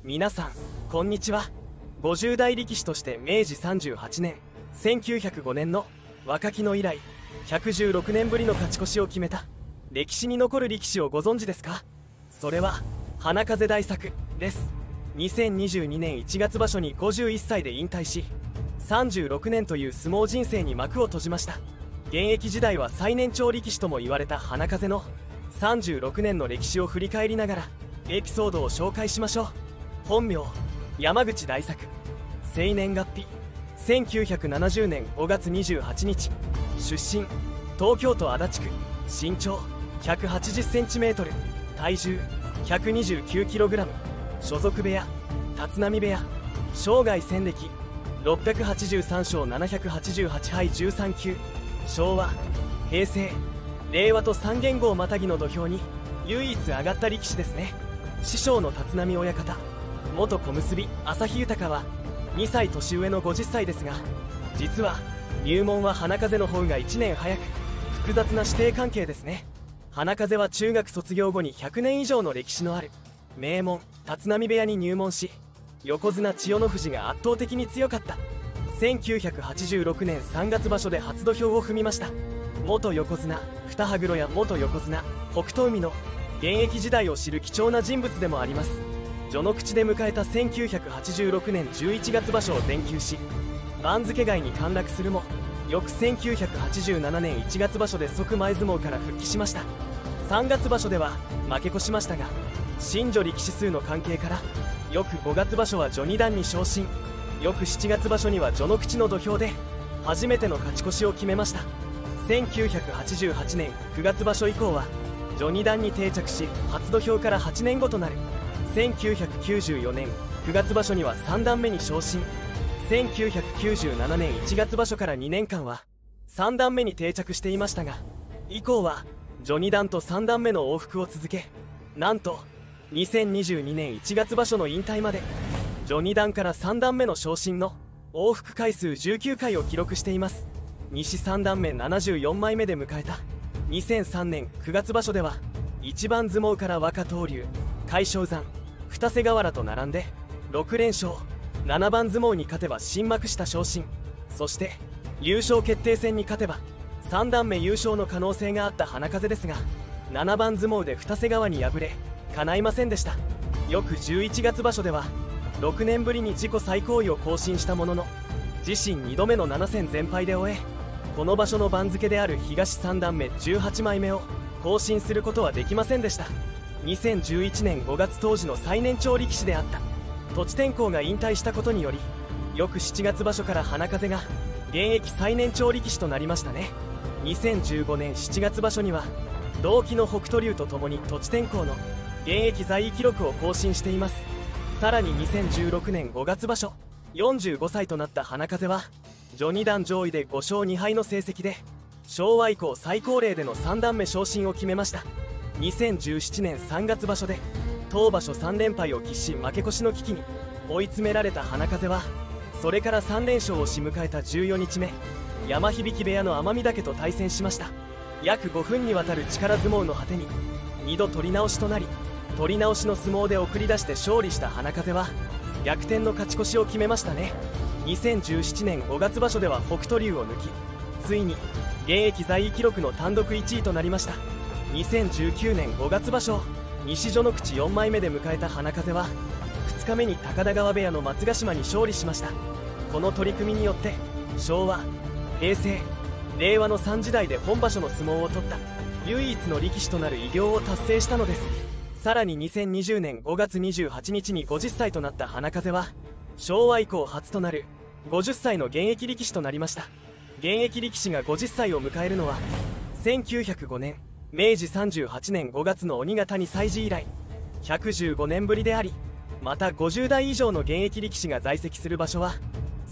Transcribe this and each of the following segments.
皆さんこんにちは。50代力士として明治38年1905年の若木の以来116年ぶりの勝ち越しを決めた歴史に残る力士をご存知ですか？それは花風大作です。2022年1月場所に51歳で引退し、36年という相撲人生に幕を閉じました。現役時代は最年長力士とも言われた花風の36年の歴史を振り返りながらエピソードを紹介しましょう。本名山口大作、生年月日1970年5月28日、出身東京都足立区、身長 180cm、 体重 129kg、 所属部屋立浪部屋、生涯戦歴683勝788敗13球、昭和平成令和と3元号をまたぎの土俵に唯一上がった力士ですね。師匠の立浪親方、元小結旭豊は2歳年上の50歳ですが、実は入門は花風の方が1年早く、複雑な師弟関係ですね。花風は中学卒業後に100年以上の歴史のある名門立浪部屋に入門し、横綱千代の富士が圧倒的に強かった1986年3月場所で初土俵を踏みました。元横綱二羽黒や元横綱北勝海の現役時代を知る貴重な人物でもあります。序の口で迎えた1986年11月場所を全休し、番付外に陥落するも、翌1987年1月場所で即前相撲から復帰しました。3月場所では負け越しましたが、新序力士数の関係から翌5月場所は序二段に昇進、翌7月場所には序の口の土俵で初めての勝ち越しを決めました。1988年9月場所以降は序二段に定着し、初土俵から8年後となる1994年9月場所には3段目に昇進、1997年1月場所から2年間は3段目に定着していましたが、以降は序二段と3段目の往復を続け、なんと2022年1月場所の引退まで序二段から3段目の昇進の往復回数19回を記録しています。西3段目74枚目で迎えた2003年9月場所では、一番相撲から若東龍、海将山、二瀬河原と並んで6連勝、7番相撲に勝てば新幕下昇進、そして優勝決定戦に勝てば3段目優勝の可能性があった花風ですが、7番相撲で二瀬川に敗れ叶いませんでした。翌11月場所では6年ぶりに自己最高位を更新したものの、自身2度目の7戦全敗で終え、この場所の番付である東3段目18枚目を更新することはできませんでした。2011年5月、当時の最年長力士であった栃天候が引退したことにより、翌7月場所から花風が現役最年長力士となりましたね。2015年7月場所には同期の北斗龍とともに栃天候の現役在位記録を更新しています。さらに2016年5月場所、45歳となった花風は序二段上位で5勝2敗の成績で昭和以降最高齢での3段目昇進を決めました。2017年3月場所で当場所3連敗を喫し、負け越しの危機に追い詰められた花風は、それから3連勝をし迎えた14日目、山響部屋の天海岳と対戦しました。約5分にわたる力相撲の果てに2度取り直しとなり、取り直しの相撲で送り出して勝利した花風は逆転の勝ち越しを決めましたね。2017年5月場所では北斗龍を抜き、ついに現役在位記録の単独1位となりました。2019年5月場所、西序の口4枚目で迎えた花風は2日目に高田川部屋の松ヶ島に勝利しました。この取り組みによって昭和平成令和の3時代で本場所の相撲を取った唯一の力士となる偉業を達成したのです。さらに2020年5月28日に50歳となった花風は昭和以降初となる50歳の現役力士となりました。現役力士が50歳を迎えるのは1905年明治38年5月の鬼ヶ谷祭事以来115年ぶりであり、また50代以上の現役力士が在籍する場所は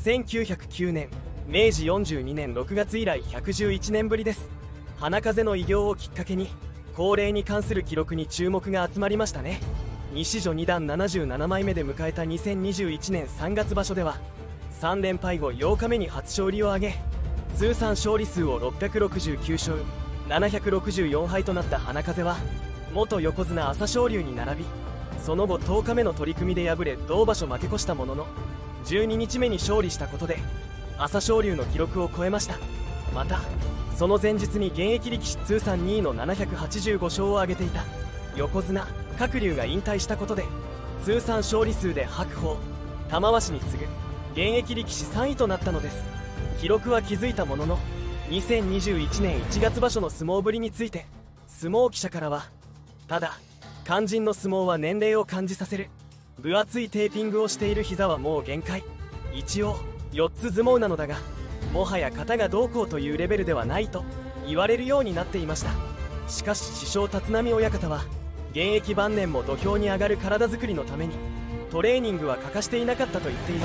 1909年明治42年6月以来111年ぶりです。花風の偉業をきっかけに高齢に関する記録に注目が集まりましたね。西序二段77枚目で迎えた2021年3月場所では3連敗後8日目に初勝利を挙げ、通算勝利数を669勝764敗となった花風は元横綱朝青龍に並びその後10日目の取り組みで敗れ同場所負け越したものの、12日目に勝利したことで朝青龍の記録を超えました。またその前日に現役力士通算2位の785勝を挙げていた横綱鶴竜が引退したことで、通算勝利数で白鵬、玉鷲に次ぐ現役力士3位となったのです。記録は築いたものの、2021年1月場所の相撲ぶりについて相撲記者からは、ただ肝心の相撲は年齢を感じさせる、分厚いテーピングをしている膝はもう限界、一応4つ相撲なのだがもはや型がどうこうというレベルではないと言われるようになっていました。しかし師匠立浪親方は、現役晩年も土俵に上がる体作りのためにトレーニングは欠かしていなかったと言っています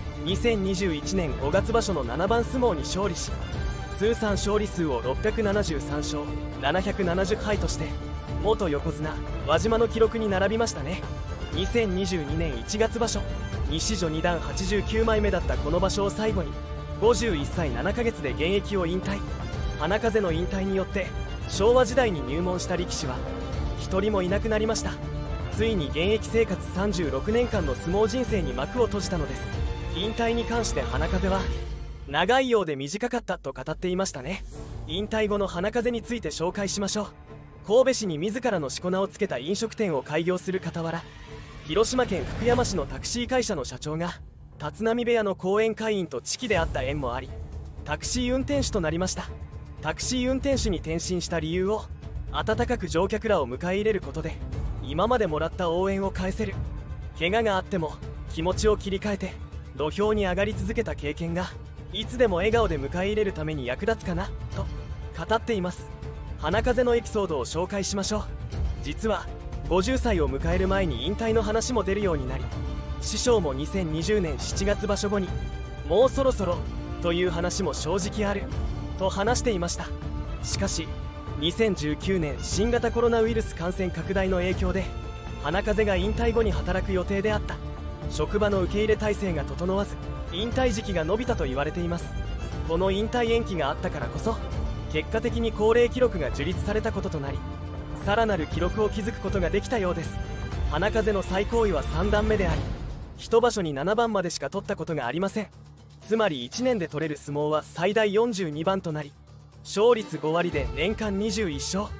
。2021年5月場所の7番相撲に勝利し、通算勝利数を673勝770敗として元横綱輪島の記録に並びましたね。2022年1月場所、西序2段89枚目だったこの場所を最後に51歳7ヶ月で現役を引退。花風の引退によって昭和時代に入門した力士は一人もいなくなりました。ついに現役生活36年間の相撲人生に幕を閉じたのです。引退に関して花風は、長いようで短かったと語っていましたね。引退後の花風について紹介しましょう。神戸市に自らのしこ名をつけた飲食店を開業する傍ら、広島県福山市のタクシー会社の社長が立浪部屋の後援会員と知己であった縁もあり、タクシー運転手となりました。タクシー運転手に転身した理由を、温かく乗客らを迎え入れることで今までもらった応援を返せる、怪我があっても気持ちを切り替えて土俵に上がり続けた経験がいつでも笑顔で迎え入れるために役立つかなと語っています。花風のエピソードを紹介しましょう。実は50歳を迎える前に引退の話も出るようになり、師匠も2020年7月場所後にもうそろそろという話も正直あると話していました。しかし2019年新型コロナウイルス感染拡大の影響で、花風が引退後に働く予定であった職場の受け入れ体制が整わず、引退時期が延びたと言われています。この引退延期があったからこそ、結果的に高齢記録が樹立されたこととなり、さらなる記録を築くことができたようです。花風の最高位は3段目であり、一場所に7番までしか取ったことがありません。つまり1年で取れる相撲は最大42番となり、勝率5割で年間21勝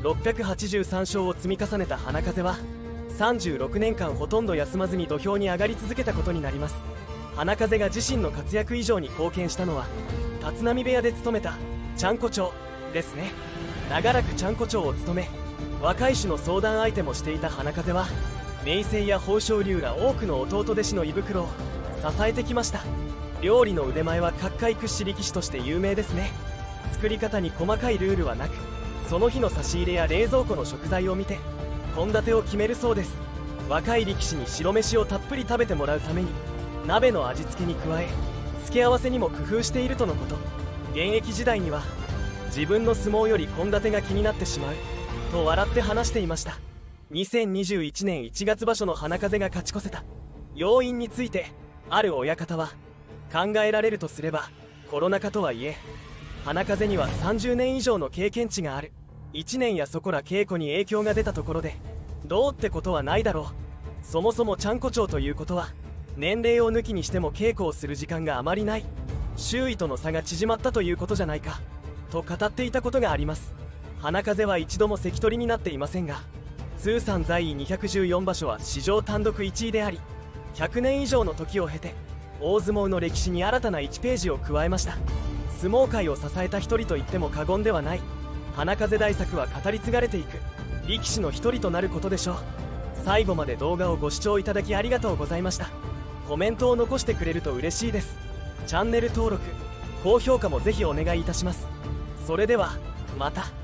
683勝を積み重ねた花風は、36年間ほとんど休まずに土俵に上がり続けたことになります。花風が自身の活躍以上に貢献したのは、立浪部屋で務めたちゃんこ長ですね。長らくちゃんこ長を務め、若い衆の相談相手もしていた花風は、明生や豊昇龍ら多くの弟弟子の胃袋を支えてきました。料理の腕前は各界屈指力士として有名ですね。作り方に細かいルールはなく、その日の差し入れや冷蔵庫の食材を見て献立を決めるそうです。若い力士に白飯をたっぷり食べてもらうために、鍋の味付けに加え付け合わせにも工夫しているとのこと。現役時代には自分の相撲より献立が気になってしまうと笑って話していました。2021年1月場所の花風が勝ち越せた要因について、ある親方は、考えられるとすればコロナ禍とはいえ、花風には30年以上の経験値がある。1年やそこら稽古に影響が出たところでどうってことはないだろう。そもそもちゃんこ長ということは、年齢を抜きにしても稽古をする時間があまりない、周囲との差が縮まったということじゃないかと語っていたことがあります。花風は一度も関取になっていませんが、通算在位214場所は史上単独1位であり、100年以上の時を経て大相撲の歴史に新たな1ページを加えました。相撲界を支えた一人と言っても過言ではない。花風大作は語り継がれていく力士の一人となることでしょう。最後まで動画をご視聴いただきありがとうございました。コメントを残してくれると嬉しいです。チャンネル登録、高評価もぜひお願いいたします。それではまた。